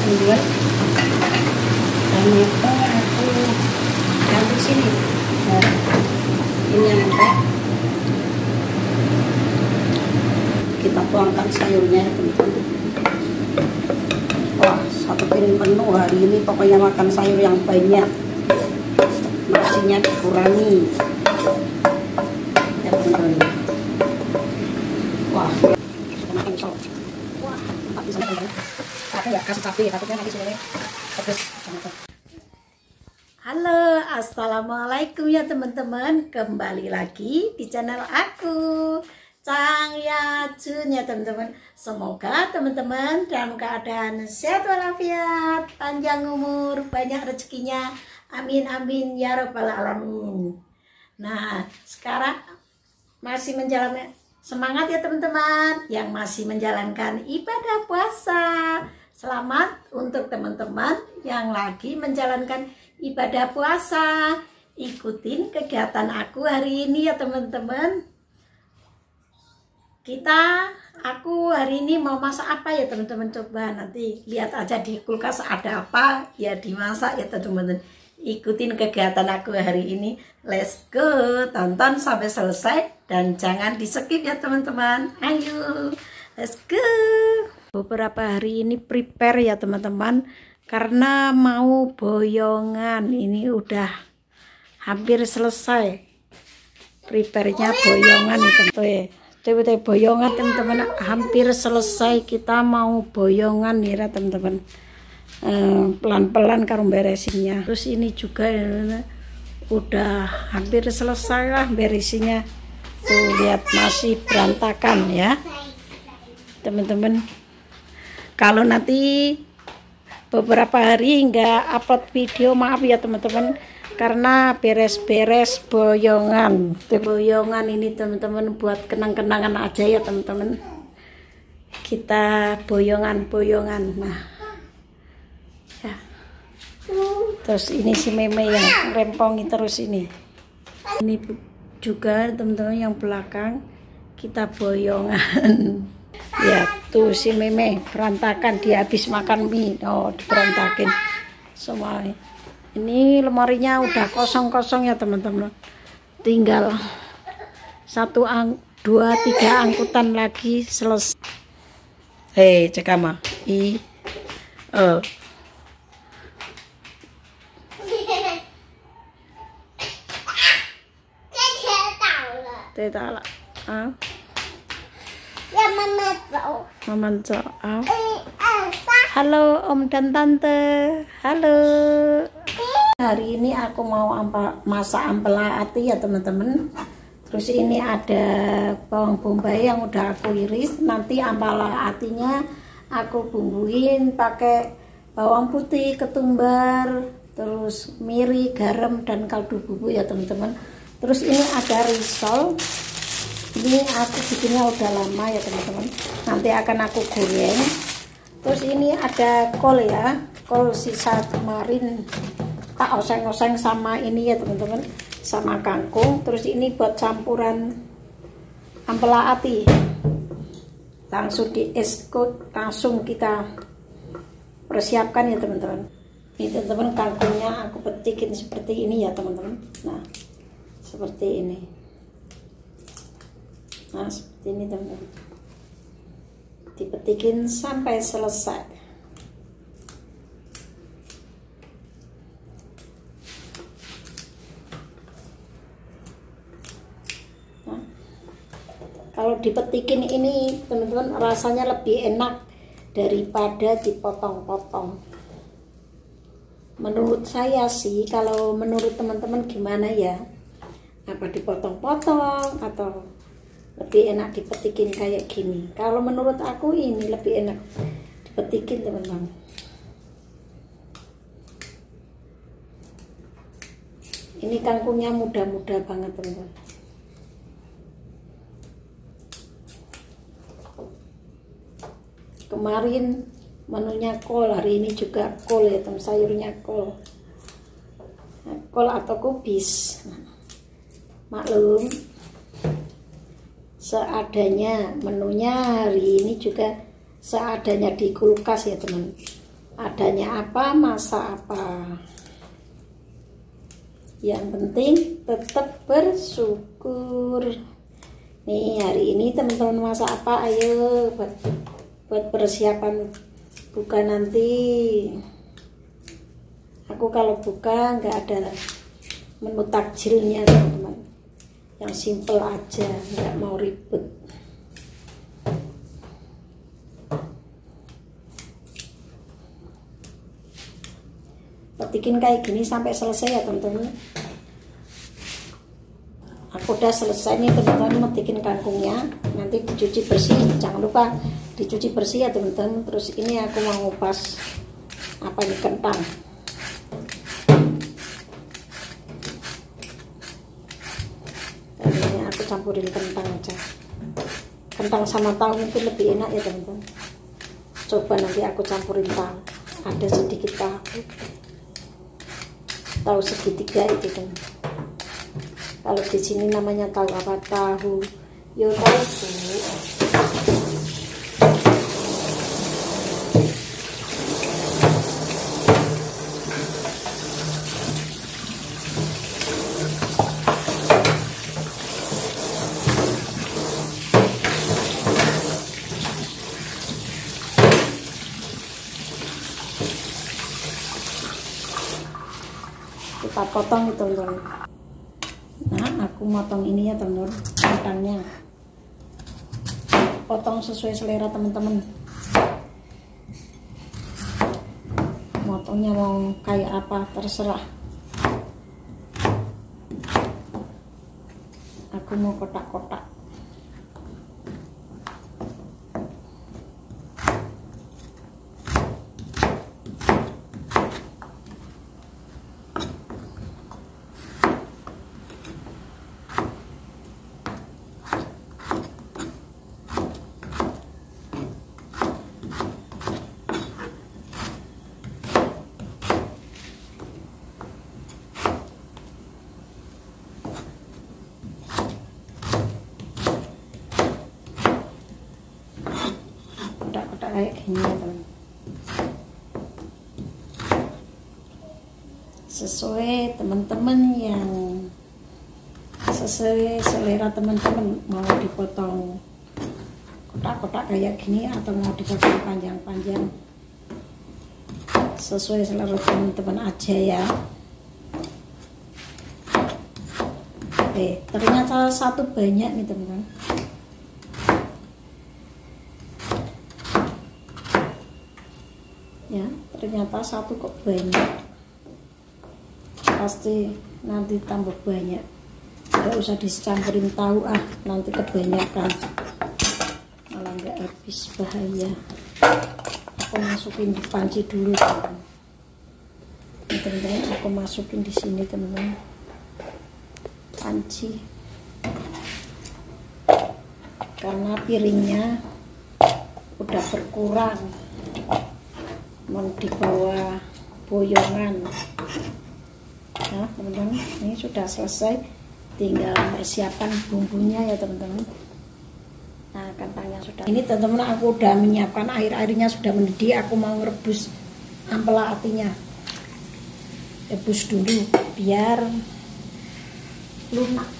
duluan. Tomato aku campur sini. Nah, ini yang nempel. Kita tuangkan sayurnya, teman-teman. Wah, satu piring penuh hari ini, pokoknya makan sayur yang banyak. Nasinya dikurangi. Ya, teman-teman. Wah, makan sol. Wah, tempat di sana, teman-teman. Tapi nggak kasih tapi, takutnya nanti sebenarnya pedes. Halo, assalamualaikum ya teman-teman. Kembali lagi di channel aku, Cang Yajun ya teman-teman. Semoga teman-teman dalam keadaan sehat walafiat, panjang umur, banyak rezekinya. Amin amin ya rabbal alamin. Nah, sekarang masih menjalani semangat ya teman-teman yang masih menjalankan ibadah puasa. Selamat untuk teman-teman yang lagi menjalankan ibadah puasa. Ikutin kegiatan aku hari ini ya teman-teman. Aku hari ini mau masak apa ya teman-teman, coba nanti lihat aja di kulkas ada apa ya dimasak ya teman-teman. Ikutin kegiatan aku hari ini, let's go, tonton sampai selesai dan jangan di skip ya teman-teman. Ayo let's go. Beberapa hari ini prepare ya teman-teman, karena mau boyongan. Ini udah hampir selesai prepare-nya boyongan nih teman-teman. Coba boyongan teman-teman, hampir selesai. Kita mau boyongan nih ya teman-teman. Pelan-pelan karo beresinnya. Terus ini juga udah hampir selesai lah beresinya. Tuh lihat masih berantakan ya teman-teman. Kalau nanti beberapa hari nggak upload video, maaf ya teman-teman, karena beres-beres boyongan. Boyongan ini teman-teman buat kenang-kenangan aja ya teman-teman. Kita boyongan. Nah ya. Terus ini si meme yang rempongi terus ini juga teman-teman yang belakang kita boyongan. Ya tuh si meme berantakan, dia habis makan mie. Oh, berantakin semua. Ini lemarinya udah kosong-kosong ya teman-teman. Tinggal 1, 2, 3 angkutan lagi selesai. Hei, cekama. Mama halo om dan tante, halo. Hari ini aku mau masak ampela ati ya teman-teman. Terus ini ada bawang bombay yang udah aku iris. Nanti ampela atinya aku bumbuin pakai bawang putih, ketumbar, terus miri, garam dan kaldu bubuk ya teman-teman. Terus ini ada risol. Ini aku bikinnya udah lama ya teman-teman. Nanti akan aku goreng. Terus ini ada kol ya, kol sisa kemarin tak oseng-oseng sama ini ya teman-teman, sama kangkung. Terus ini buat campuran ampela ati, langsung di eskut, langsung kita persiapkan ya teman-teman. Ini teman-teman, kangkungnya aku petikin seperti ini ya teman-teman. Nah seperti ini. Nah seperti ini teman-teman, dipetikin sampai selesai. Nah, kalau dipetikin ini teman-teman rasanya lebih enak daripada dipotong-potong. Menurut saya sih, kalau menurut teman-teman gimana ya? Apa dipotong-potong atau lebih enak dipetikin kayak gini? Kalau menurut aku ini lebih enak dipetikin teman-teman. Ini kangkungnya muda-muda banget teman-teman. Kemarin menunya kol, hari ini juga kol ya teman, sayurnya kol. Nah, kol atau kubis. Maklum seadanya, menunya hari ini juga seadanya di kulkas ya teman. adanya apa, masak apa. Yang penting tetap bersyukur. Nih hari ini teman-teman masak apa? Ayo buat persiapan buka nanti. Aku kalau buka nggak ada menu takjilnya teman-teman, yang simple aja, nggak mau ribet. Petikin kayak gini sampai selesai ya teman-teman. Aku udah selesai nih teman-teman metikin kangkungnya, nanti dicuci bersih, jangan lupa dicuci bersih ya teman-teman. Terus ini aku mau ngupas apa ini, kentang. Dan ini aku campurin kentang aja, kentang sama tahu mungkin lebih enak ya teman-teman. Coba nanti aku campurin tahu, ada sedikit tahu segitiga itu kan. Kalau di sini namanya tahu apa? Tahu yo tahu. Kita potong itu teman-teman. Nah aku motong ini ya teman-teman, kentangnya potong sesuai selera teman-teman. Motongnya mau kayak apa terserah, aku mau kotak-kotak. Kotak-kotak kayak gini ya teman, sesuai teman-teman, yang sesuai selera teman-teman. Mau dipotong kotak-kotak kayak gini atau mau dipotong panjang-panjang, sesuai selera teman-teman aja ya. Ternyata satu banyak nih teman-teman. Ya, ternyata satu kok banyak. Pasti nanti tambah banyak. Gak usah dicampurin tahu, nanti kebanyakan malah nggak habis, bahaya. Aku masukin di panci dulu teman-teman. Aku masukin di sini teman-teman, panci, karena piringnya udah berkurang, mau dibawa boyongan. Nah teman-teman, ini sudah selesai, tinggal persiapan bumbunya ya teman-teman. Nah kentangnya sudah ini teman-teman, aku udah menyiapkan airnya sudah mendidih. Aku mau merebus ampela atinya, rebus dulu biar lunak.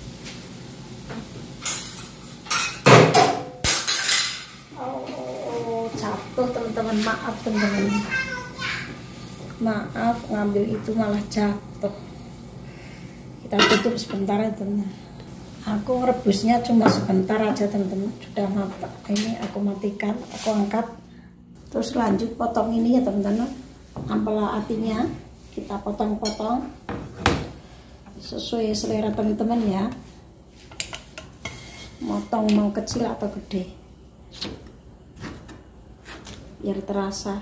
Jatuh teman-teman, maaf teman-teman, maaf, ngambil itu malah jatuh. Kita tutup sebentar ya teman-teman. Aku rebusnya cuma sebentar aja teman-teman, sudah matang. Ini aku matikan, aku angkat, terus lanjut potong ini ya teman-teman. Ampela atinya kita potong-potong sesuai selera teman-teman ya, motong mau kecil atau gede biar terasa.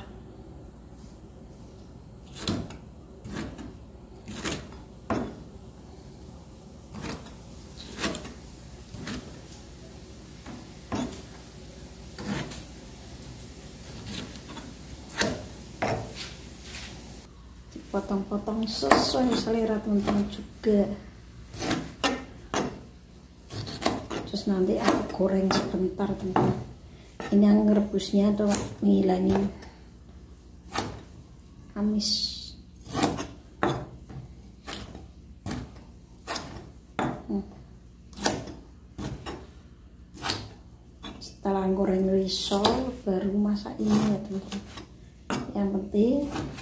Potong-potong sesuai selera teman-teman juga. Terus nanti aku goreng sebentar teman-teman. Ini yang ngerebusnya tuh ngilangin amis. Setelah goreng risol baru masak ini ya teman-teman. Yang penting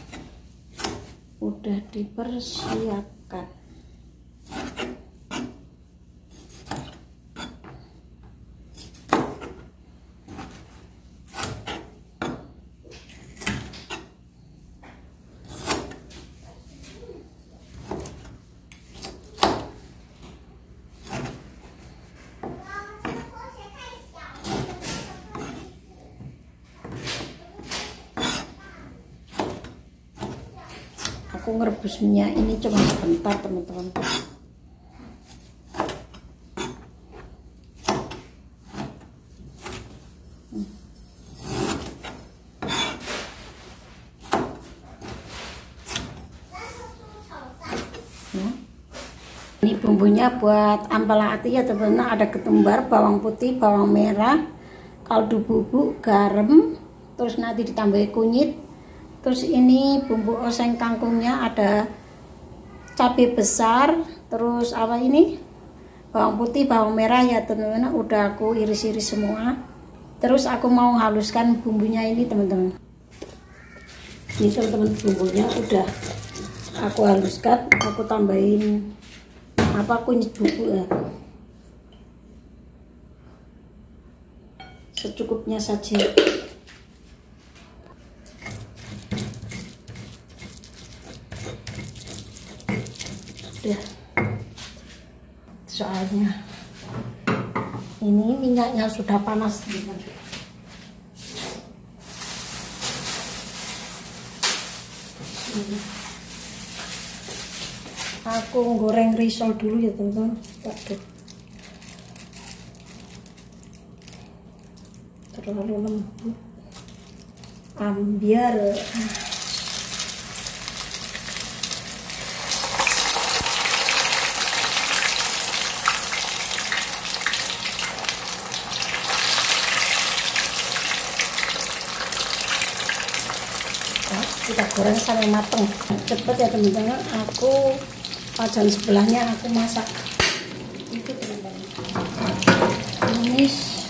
udah dipersiapkan. Aku ngerebus minyak ini cuma sebentar teman-teman. Ini bumbunya buat ampela ati ya teman-teman. Ada ketumbar, bawang putih, bawang merah, kaldu bubuk, garam, terus nanti ditambahin kunyit. Terus ini bumbu oseng kangkungnya, ada cabai besar, terus apa ini, bawang putih, bawang merah ya teman-teman. Udah aku iris-iris semua. Terus aku mau haluskan bumbunya ini teman-teman. Ini teman-teman, bumbunya udah aku haluskan. Aku tambahin apa, kunyit bubuk ya, secukupnya saja. Udah, soalnya ini minyaknya sudah panas. Aku goreng risol dulu ya teman-teman. Waduh, terlalu lembut, ambiar. Kita goreng sampai mateng, cepet ya teman-teman. Aku wajan sebelahnya aku masak itu teman-teman. Ini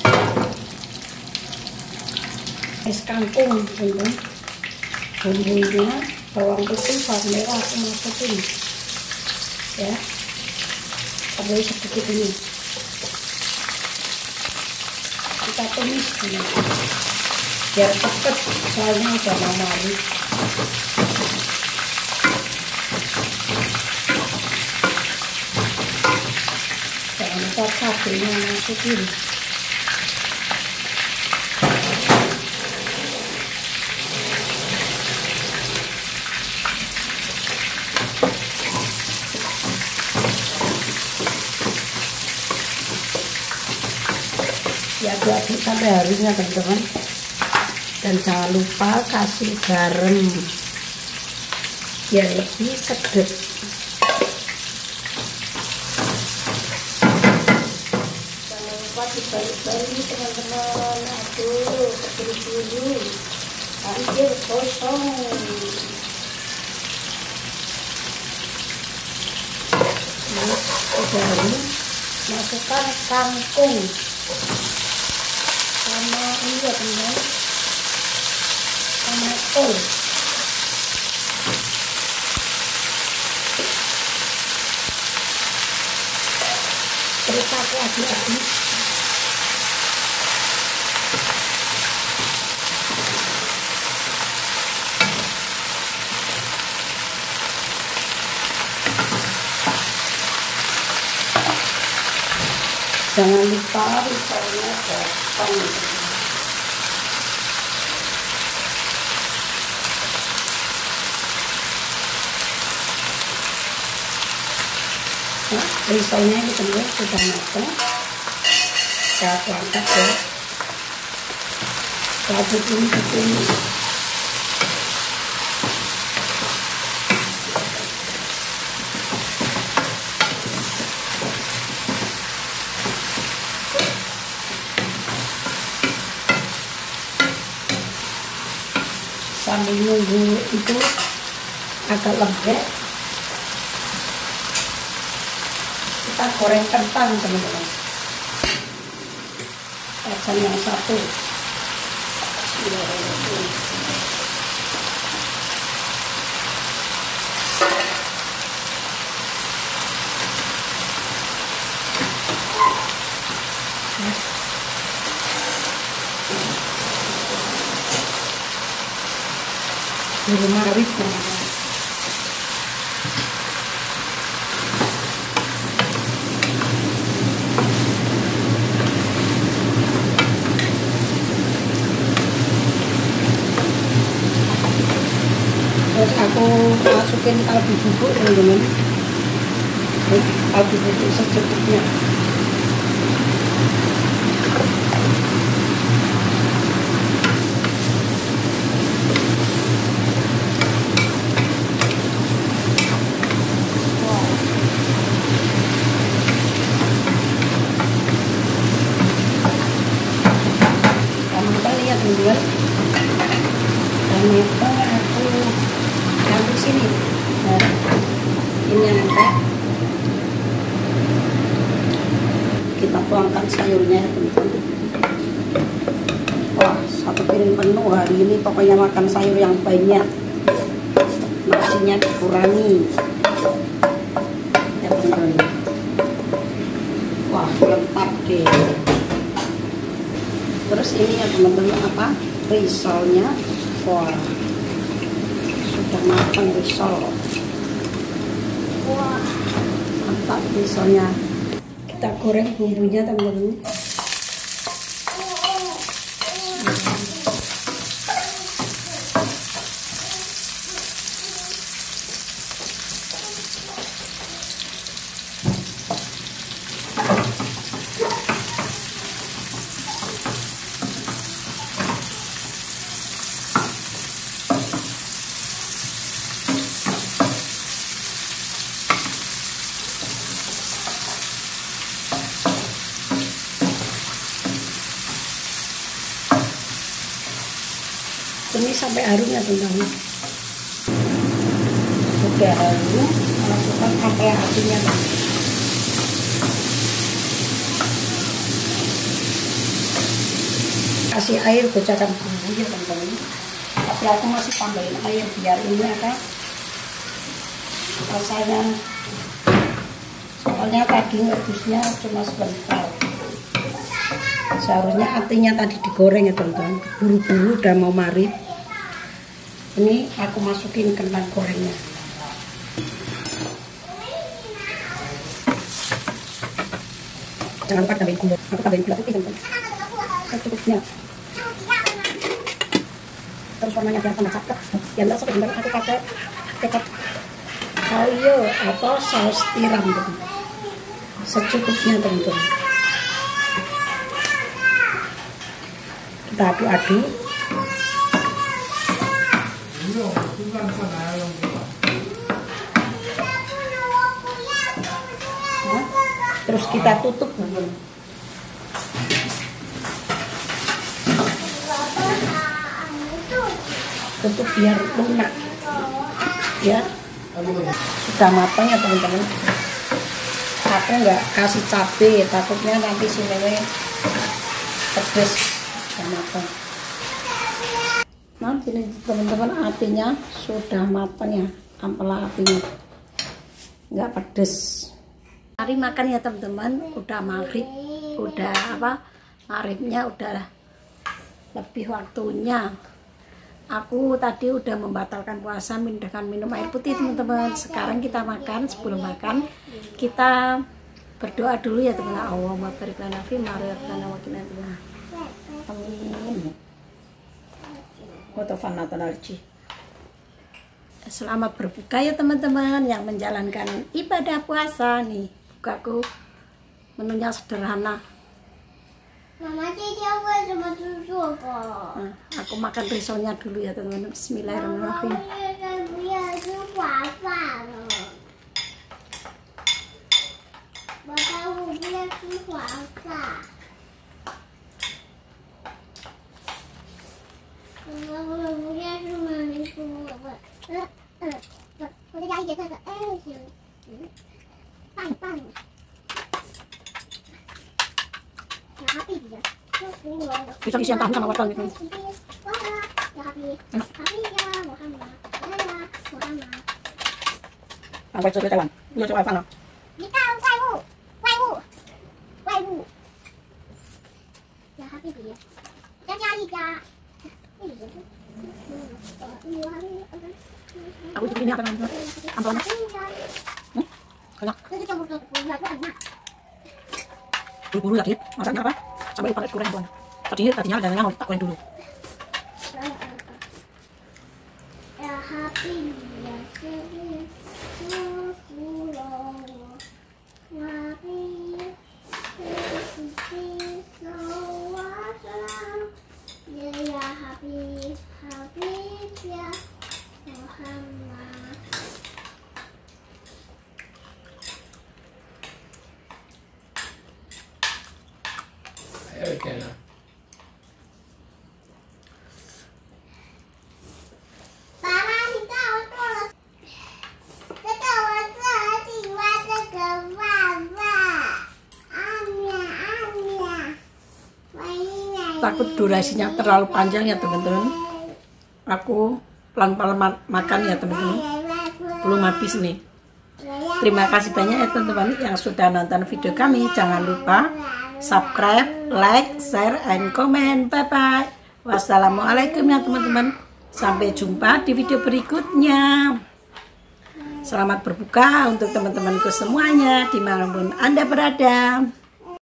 es kangkung teman-teman. Bumbunya bawang putih, bawang merah aku masukin ya, sampai sedikit ini kita tumis dulu biar cepet, soalnya udah mau mari. Jangan lupa cabenya masukin. Ya aduk sampai halusnya teman-teman. Dan jangan lupa kasih garam biar lebih sedap. Jangan lupa dibalik-balik teman-teman. Aduh, sebelum dulu hampir kosong. Nah, udah ini masukkan kangkung sama ini ya teman-teman, sama kol. Terus aku aduk-aduk. Jangan lupa risolnya potong. Nah, risolnya ini teman sudah matang. Kita angkat ya. Cabai ini ditumis. Sambil nunggu itu agak lembek, kita goreng kentang teman-teman. Tajan yang satu. Bulu marit teman-teman. Terus aku masukin kaldu bubuk teman-teman. Kaldu bubuk secukupnya. Lihat teman-teman, tomatnya aku taruh sini. Nah, ini nanti kita tuangkan sayurnya teman-teman. Wah, satu piring penuh hari ini, pokoknya makan sayur yang banyak, nasinya dikurangi ya teman-teman. Wah, lengkap deh. Terus ini ya teman-teman, apa, risolnya. Wah, sudah matang risol. Wah, mantap risolnya. Kita goreng bumbunya teman-teman. Ini sampai harumnya teman-teman. Sudah harum, masukkan apel apinya. Kasih air gocakan bumbu ya teman-teman. Tapi aku masih tambahin air biar ini apa, rasanya. Soalnya tadi ngebusnya cuma sebentar. Seharusnya artinya tadi digoreng ya teman-teman. Buru-buru udah mau marit. Ini aku masukin kentang gorengnya. Jangan lupa tambahin gula. Aku tambahin gula putih teman-teman. Secukupnya. Terus warnanya biar tambah cakep. Yang langsung teman-teman aku pakai kecap mayo atau saus tiram teman-teman. Secukupnya teman-teman. Kita aduk-aduk. Nah, terus kita tutup teman-teman. Tutup biar lunak ya. Sudah matang ya teman-teman. Aku nggak kasih cabai, takutnya nanti sinewe pedes. Sudah matang. Nah ini teman-teman, apinya sudah matang ya, ampela apinya nggak pedes. Mari makan ya teman-teman. Udah maghrib, udah apa, maghribnya udah lebih waktunya. Aku tadi udah membatalkan puasa dengan minum air putih teman-teman. Sekarang kita makan. Sebelum makan kita berdoa dulu ya teman-teman. Allahumma barik lana fi ma razaqtana wa qina adzabannar. Amin. Selamat berbuka ya teman-teman yang menjalankan ibadah puasa nih. Bukaku menunya sederhana. Mama, Nah, aku makan risolnya dulu ya teman-teman. Bismillahirrahmanirrahim. Bisa isi yang tahu sama wortel gitu. Ang quay Taiwan. Đưa cho ai fan nào? Đi cao quay vụ. Quay vụ. Quay vụ. Dạ happy gì? Cha cha gì cha? Aku ini apa namanya? Amplop. Banyak. Buru-buru tadi. Masaknya apa? Sampai lupa goreng tuan. Tadinya ada yang mau tak goreng dulu. Ya happy ya Takut durasinya terlalu panjang ya teman-teman. Aku pelan-pelan makan ya teman-teman. Belum habis nih. Terima kasih banyak ya teman-teman yang sudah nonton video kami. Jangan lupa subscribe, like, share, and comment. Bye-bye. Wassalamualaikum ya teman-teman. Sampai jumpa di video berikutnya. Selamat berbuka untuk teman-temanku semuanya dimanapun Anda berada.